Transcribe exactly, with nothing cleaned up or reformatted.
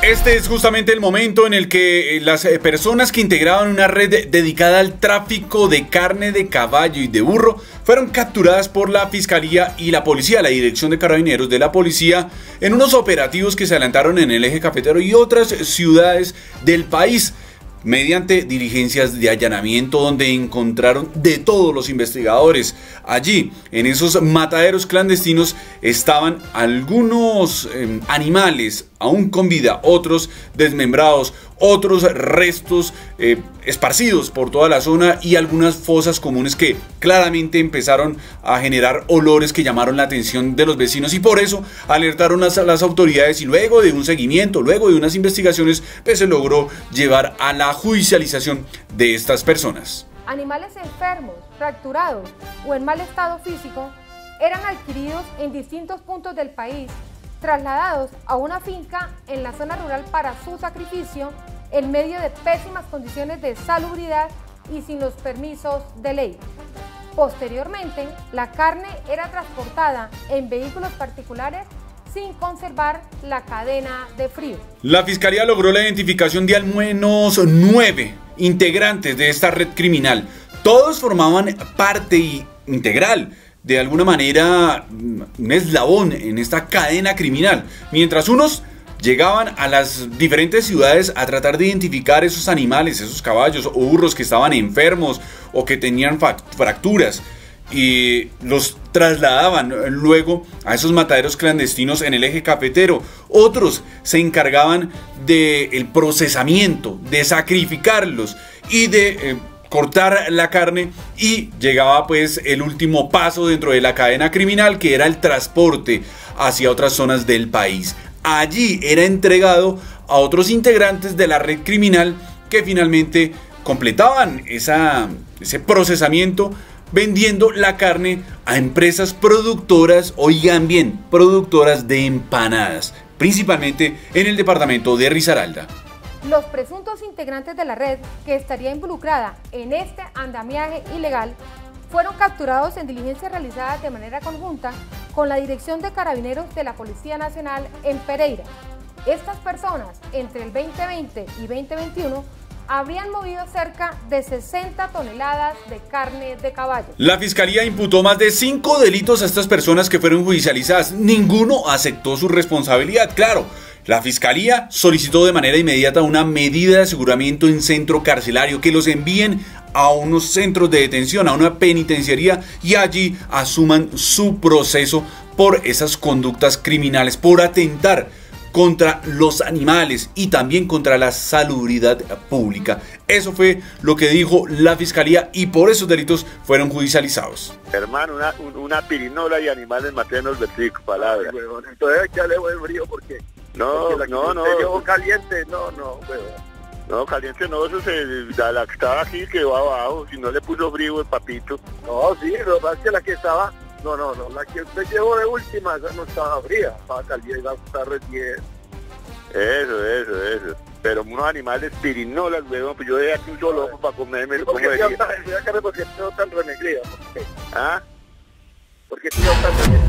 Este es justamente el momento en el que las personas que integraban una red dedicada al tráfico de carne de caballo y de burro fueron capturadas por la Fiscalía y la Policía, la Dirección de Carabineros de la Policía, en unos operativos que se adelantaron en el eje cafetero y otras ciudades del país, mediante diligencias de allanamiento donde encontraron de todos los investigadores. Allí, en esos mataderos clandestinos, estaban algunos eh, animales aún con vida, otros desmembrados, otros restos eh, esparcidos por toda la zona y algunas fosas comunes que claramente empezaron a generar olores que llamaron la atención de los vecinos, y por eso alertaron a las autoridades, y luego de un seguimiento, luego de unas investigaciones, pues se logró llevar a la judicialización de estas personas. Animales enfermos, fracturados o en mal estado físico eran adquiridos en distintos puntos del país, trasladados a una finca en la zona rural para su sacrificio en medio de pésimas condiciones de salubridad y sin los permisos de ley. Posteriormente, la carne era transportada en vehículos particulares sin conservar la cadena de frío. La Fiscalía logró la identificación de al menos nueve integrantes de esta red criminal. Todos formaban parte integral, de alguna manera, un eslabón en esta cadena criminal, mientras unos llegaban a las diferentes ciudades a tratar de identificar esos animales, esos caballos o burros que estaban enfermos o que tenían fracturas, y los trasladaban luego a esos mataderos clandestinos en el eje cafetero. Otros se encargaban del procesamiento, de sacrificarlos y de eh, cortar la carne, y llegaba pues el último paso dentro de la cadena criminal, que era el transporte hacia otras zonas del país. Allí era entregado a otros integrantes de la red criminal que finalmente completaban esa, ese procesamiento, vendiendo la carne a empresas productoras, oigan bien, productoras de empanadas, principalmente en el departamento de Risaralda. Los presuntos integrantes de la red que estaría involucrada en este andamiaje ilegal fueron capturados en diligencias realizadas de manera conjunta con la Dirección de Carabineros de la Policía Nacional en Pereira. Estas personas, entre el veinte veinte y veinte veintiuno, habrían movido cerca de sesenta toneladas de carne de caballo. La Fiscalía imputó más de cinco delitos a estas personas que fueron judicializadas. Ninguno aceptó su responsabilidad. Claro, la Fiscalía solicitó de manera inmediata una medida de aseguramiento en centro carcelario, que los envíen a unos centros de detención, a una penitenciaría, y allí asuman su proceso por esas conductas criminales, por atentar contra los animales y también contra la salubridad pública. Eso fue lo que dijo la Fiscalía, y por esos delitos fueron judicializados. Hermano, una, una pirinola y animales maternos vertico, palabra. Ay, huevón, entonces ya le voy frío porque... No, porque no, no. Llevo caliente, no, no, huevón. No, caliente no, eso se, la, la que estaba aquí quedó abajo, si no le puso frío el papito. No, sí, lo que pasa es que la que estaba... No, no, no, la que usted llevó de última, esa no estaba fría, estaba caliente, estaba recién. Eso, eso, eso. Pero unos animales pirinolas, weón, pues yo dejé aquí un solo ojo para comerme. ¿Por qué te tan renegrida? ¿Ah? ¿Por qué te tan renegrida?